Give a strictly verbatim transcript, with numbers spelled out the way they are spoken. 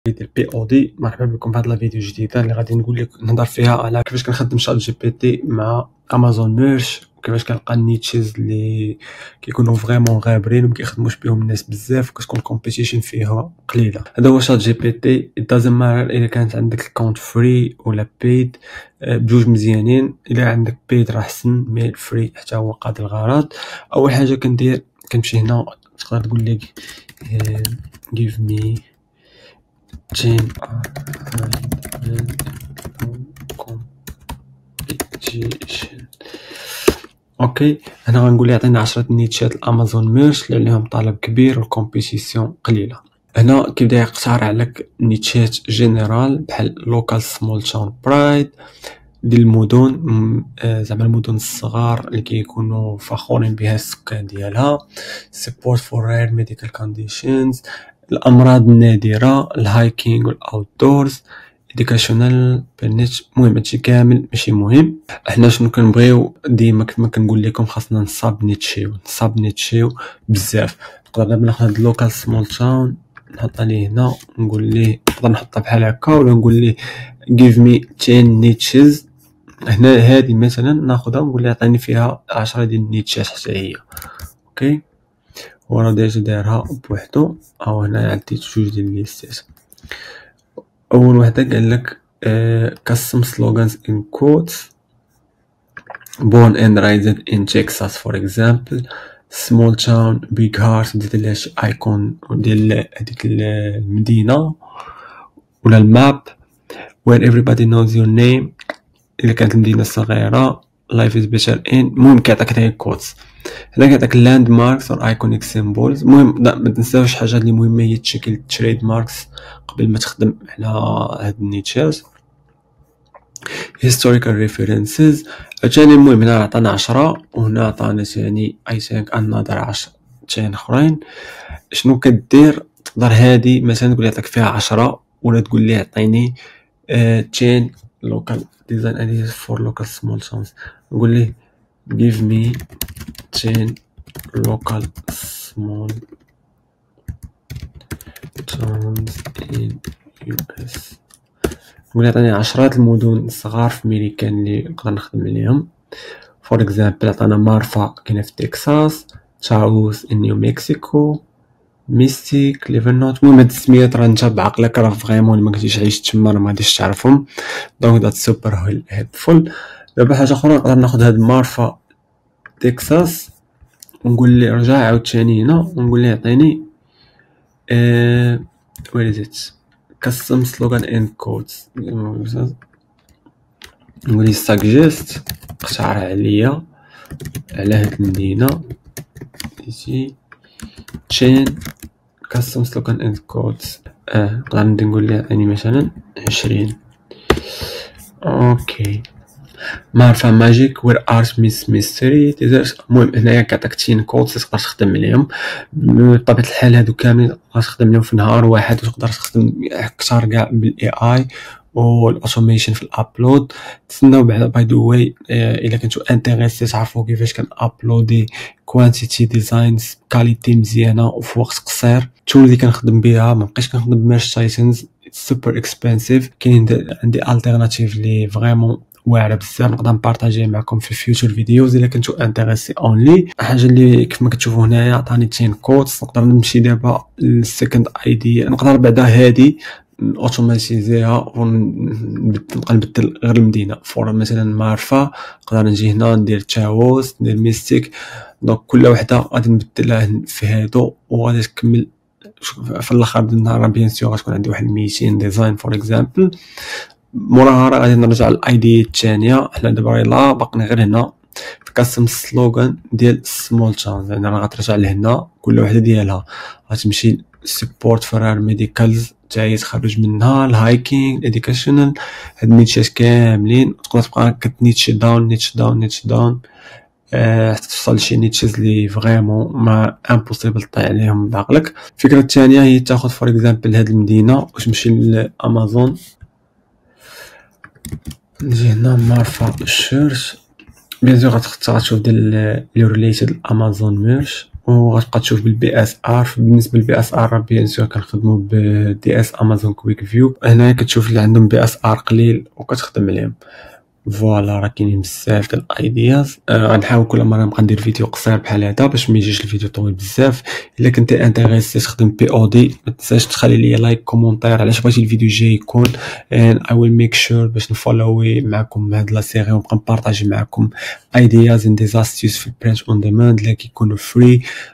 ديال بي او دي. مرحبا بكم بهاد لا فيديو جديده اللي غادي نقول لك نهضر فيها على كيفاش كنخدم شات جي بي تي مع امازون ميرش، وكيفاش كنلقى النيتشز اللي كيكونوا فريمون غابرين وما كيخدموش بهم الناس بزاف وكتكون الكومبيتيشن فيها قليله. هذا هو شات جي بي تي. دازنت ماتر الا كانت عندك الكونت فري ولا بيد، بجوج مزيانين. الا عندك بيد راه احسن، مي الفري حتى هو قاضي الغرض. اول حاجه كندير كنمشي هنا، تقدر تقول لي give me chain competition. اوكي، هنا غنقول لي عطينا عشرة نيتشات الامازون ميرش اللي عليهم طلب كبير والكومبيتيسيون قليله. هنا كيبدا يقترح لك نيتشات جينيرال بحال لوكال سمول تاون برايد ديال المدن، زعما المدن الصغار اللي كيكونوا فخورين بها السكان ديالها. support for rare medical conditions، الامراض النادره، الهايكينغ والاوتدورز، educational بيرنيتش. المهم هادشي كامل ماشي مهم. حنا شنو كنبغيو ديما كما كنقول لكم، خاصنا نصاب نيتشيو نصاب نيتشيو بزاف. نقدر دابا ناخذ هاد لوكال سمول تاون نحطها ليه هنا، نقول ليه نقدر نحطها بحال هكا، ولا نقول ليه give me ten niches. هنا هذه مثلا ناخذها ونقول ليه عطيني فيها عشرة ديال النيتشات حتى هي. اوكي، وراه ديجا دايرها بوحدو. او هنا عديت جوج ديال الليستات. اول وحده قال لك custom slogans in quotes born and raised in Texas for example small town big heart. ديت لها شي ايكون ديال هذيك المدينه ولا الماب. where everybody knows your name الا كانت المدينه صغيره. life is better in. المهم كيعطيك حتى هي كوتس. هنا كيعطيك لاند ماركس اور ايكونيك سيمبولز. المهم ما تنساوش حاجه اللي مهمه هي تشكيل تريد ماركس قبل ما تخدم على هاد النيتشات. historical references عاوتاني. المهم هنا عطانا عشرة، وهنا عطانا ثاني اي ثينك انذر عشرة تاني اخرين. شنو كدير؟ تقدر هادي مثلا تقول يعطيك فيها عشرة، ولا تقول ليه عطيني تشين local design ideas for local small towns. نقول ليه give me ten local small towns in يو إس. نقول عطيني عشرة المدن الصغار في ميريكان اللي نقدر نخدم عليهم. فور اكزامبل عطانا مارفا كاينه في تكساس، تاوس ان نيو مكسيكو، ميستيك ليفرنوت. المهم هاد السميات راه انت بعقلك راه فريمون ما كنتيش عايش تما راه ما غاديش تعرفهم. دونك ذات سوبر هيلبفول. دابا حاجه اخرى نقدر ناخذ هاد مارفا تكساس ونقول لي رجع عاوتاني هنا ونقول ليه عطيني اه وير از ات كاستم سلوغان اند كودز. نقول ليه ساجست اقترح عليا على هاد المدينه يجي تشين كاستم سلوغان اند كودز. اه نقدر نقول ليه عطيني مثلا عشرين. اوكي، مارفا ماجيك وير ارت ميس ميستري. المهم هنايا كيعطيك تين كودز تقدر تخدم عليهم. بطبيعه الحال هادو كاملين تقدر تخدم عليهم في نهار واحد، وتقدر تخدم اكثر كاع بالاي اي والاوتوميشن في الابلود. تسناو بعدا باي ذا واي الا كنتو انتريسي تعرفوا كيفاش كنابلودي كوانتيتي ديزاينز كاليتي مزيانه وفي وقت قصير. التول اللي كنخدم بها ما بقيتش كنخدم بميرش تايتنز سوبر اكسبنسيف. كاين عندي التيرناتيف لي فريمون واعره بزاف نقدر نبارطاجيها معكم في فيوتشر فيديوز الا كنتو انتريسي اونلي. حاجه اللي كيف ما كتشوفوا هنايا عطاني تين كودز. نقدر نمشي دابا للسكند اي دي، نقدر بعدا هادي اوتوماتيزيها ونبقى نبدل غير المدينه. فور مثلا مارفا نقدر نجي هنا ندير تاوس ندير ميستيك. دونك كل وحده غادي نبدلها في هادو وغادي تكمل في الاخر ديال النهار. بيان سور غتكون عندي واحد ميتين ديزاين فور اكزامبل. موراها راه غادي نرجع للاي دي الثانيه. حنا دابا يلاه باقيين غير هنا في كاستم سلوغان ديال سمول تاون. يعني راه غترجع لهنا كل وحده ديالها غتمشي سبورت فرار ميديكالز حتى هي تخرج منها الهايكينغ اديوكيشنال. هاد النيتشات كاملين تقدر تبقى كتنيتش داون نيتش داون نيتش داون حتى توصل لشي نيتشز لي فريمون ما امبوسيبل طيح عليهم بعقلك. الفكره الثانيه هي تاخذ فور اكزامبل هاد المدينه وتمشي لامازون. نجي هنا مارفا شيرش. بيان سور غتختار تشوف ديال لي ريليتد امازون ميرش، وغتبقى تشوف بالبي اس ار. بالنسبه للبي اس ار بيان سور كنخدموا بدي اس امازون كويك فيو. هنا كتشوف اللي عندهم بي اس ار قليل وكتخدم عليهم. فوالا راه كاينين بزاف ديال الايدياز. أه غنحاول كل مره نبقى ندير فيديو قصير بحال هذا باش ما يجيش الفيديو طويل بزاف. الا كنتي انتريسي تخدم بي او دي ما تنساش تخلي لي لايك كومونتير علاش بغيتي الفيديو الجاي يكون، and I will make sure باش نفولوي معكم هاد لا سيري ونبقى نبارطاجي معكم ايدياز اند ديزاستيوس في البرنت اون ديماند اللي كيكونوا فري.